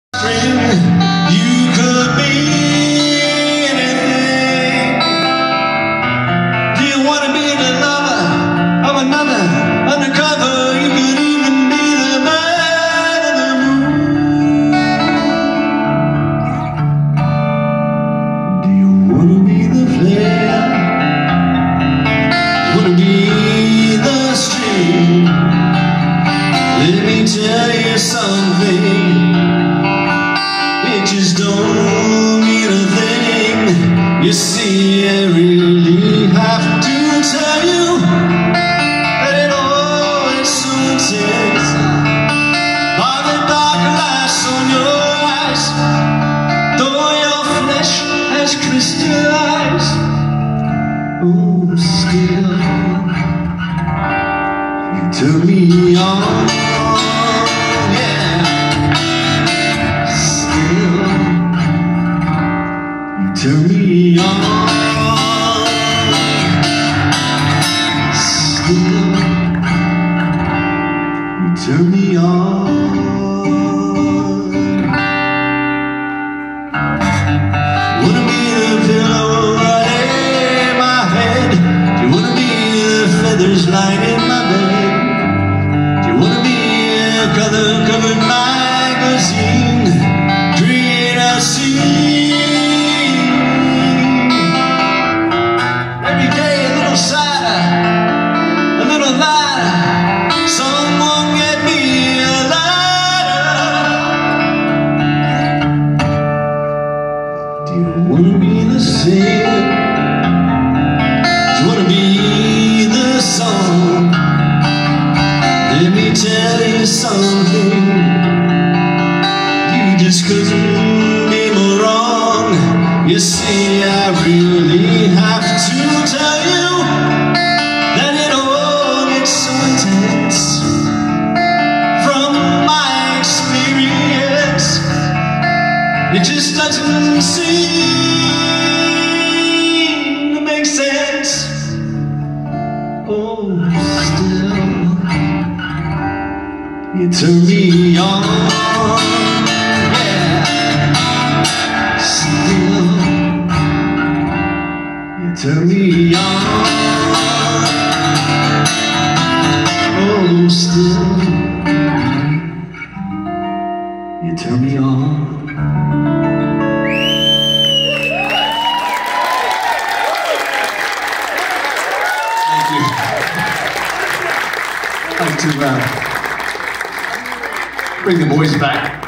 You could be anything. Do you want to be the lover of another undercover? You could even be the man in the moon. Do you want to be the flare? Want to be the string? Let me tell you something. It just don't mean a thing. You see, I really have to tell you that it all is so intense. By the dark lights on your eyes, though your flesh has crystallized, oh, still you turn me on. Turn me on, still, you turn me on. Wanna be the pillow right in my head? Do you wanna be the feathers lying in my bed? Do you wanna be a color-covered magazine? Dream I see. Someone get me a lighter. Do you wanna be the singer? Do you wanna be the song? Let me tell you something. You just couldn't be more wrong. You see, I really have to tell you that it all gets so intense. From my experience, it just doesn't seem to make sense. Oh, still, you turn me on. Yeah, still, you turn me on. Oh, still, you turn me on. Thank you. That was too bad. Bring the boys back.